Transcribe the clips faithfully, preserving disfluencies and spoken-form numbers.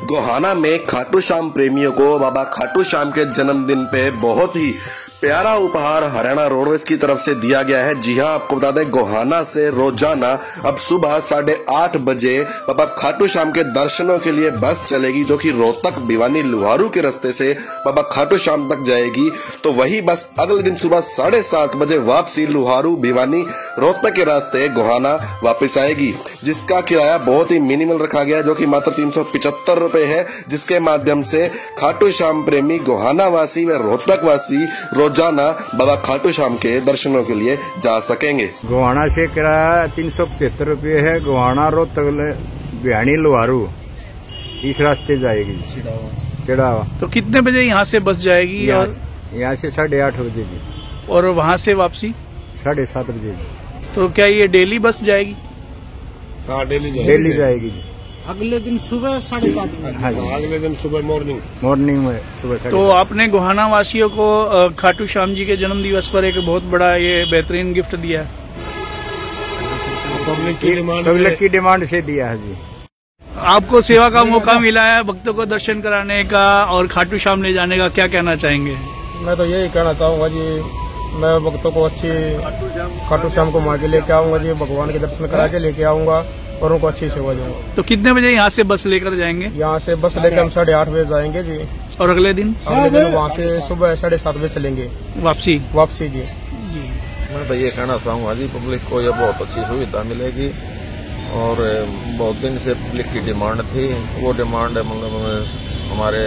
गोहाना में खाटू श्याम प्रेमियों को बाबा खाटू श्याम के जन्मदिन पे बहुत ही प्यारा उपहार हरियाणा रोडवेज की तरफ से दिया गया है। जी हां, आपको बता दें गोहाना से रोजाना अब सुबह साढ़े आठ बजे बाबा खाटू श्याम के दर्शनों के लिए बस चलेगी, जो कि रोहतक भिवानी लुहारू के रास्ते से बाबा खाटू श्याम तक जाएगी। तो वही बस अगले दिन सुबह साढ़े सात बजे वापसी लुहारू भिवानी रोहतक के रास्ते गोहाना वापस आएगी, जिसका किराया बहुत ही मिनिमल रखा गया है, जो कि मात्र तीन सौ पिछहत्तर रूपये है, जिसके माध्यम से खाटू श्याम प्रेमी गोहाना वासी व रोहतक वासी रोजाना बाबा खाटू श्याम के दर्शनों के लिए जा सकेंगे। गोहाना से किराया तीन सौ पचहत्तर रूपये है। गोहाना रोहतक भिवानी लुहारू इस रास्ते जाएगी चिड़ावा। तो कितने बजे यहाँ से बस जाएगी? यहाँ और यहाँ से साढ़े आठ बजे जी, और वहाँ से वापसी साढ़े सात बजे जी। तो क्या ये डेली बस जाएगी? हाँ, डेली जाएगी। डेली जाएगी जी। अगले दिन सुबह साढ़े सात हाँ जी, अगले दिन सुबह मॉर्निंग मॉर्निंग में सुबह। तो आपने गोहाना वासियों को खाटू श्याम जी के जन्म दिवस पर एक बहुत बड़ा ये बेहतरीन गिफ्ट दिया है। पब्लिक की डिमांड पब्लिक की डिमांड से दिया है जी। आपको सेवा का मौका मिला है भक्तों को दर्शन कराने का और खाटू श्याम ले जाने का, क्या कहना चाहेंगे? मैं तो यही कहना चाहूंगा जी, मैं भक्तों को अच्छी खाटू श्याम को मार के लेके आऊंगा जी, भगवान के दर्शन करा के लेके आऊंगा और उनको अच्छी सेवा दूंगा। तो कितने बजे यहाँ से बस लेकर जाएंगे? यहाँ से बस लेकर हम साढ़े आठ बजे जाएंगे जी, और अगले दिन अगले दिन वहाँ से सुबह साढ़े सात बजे चलेंगे वापसी वापसी जी। मैं तो ये कहना चाहूँगा जी, पब्लिक को ये बहुत अच्छी सुविधा मिलेगी और बहुत दिन से पब्लिक की डिमांड थी, वो डिमांड मतलब हमारे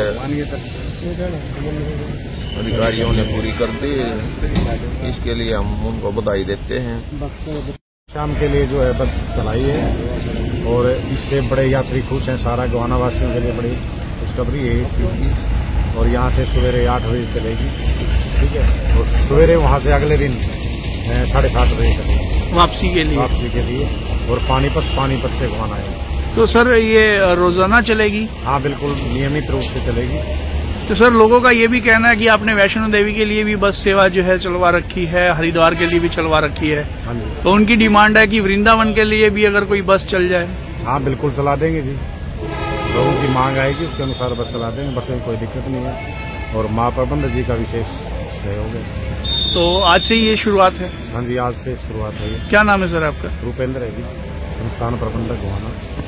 अधिकारियों ने पूरी कर दी। इसके लिए हम उनको बधाई देते हैं। शाम के लिए जो है बस चलाई है और इससे बड़े यात्री खुश हैं। सारा गोहाना वासियों के लिए बड़ी खुशखबरी है इस चीज़ की। और यहाँ से सवेरे आठ बजे चलेगी, ठीक है, और सवेरे वहाँ से अगले दिन साढ़े सात बजे तक वापसी के लिए वापसी के लिए और पानीपत पानीपत से गोहाना है। तो सर ये रोजाना चलेगी? हाँ बिल्कुल, नियमित रूप से चलेगी। तो सर लोगों का ये भी कहना है कि आपने वैष्णो देवी के लिए भी बस सेवा जो है चलवा रखी है, हरिद्वार के लिए भी चलवा रखी है, तो उनकी डिमांड है कि वृंदावन के लिए भी अगर कोई बस चल जाए। हाँ बिल्कुल चला देंगे जी, लोगों की मांग आएगी उसके अनुसार बस चला देंगे, बस में कोई दिक्कत नहीं है। और माँ प्रबंध जी का विशेष सहयोग है। तो आज से ये शुरुआत है? हाँ जी, आज से शुरुआत है। क्या नाम है सर आपका? रूपेंद्र है जी, संस्थान प्रबंधक गोहाना।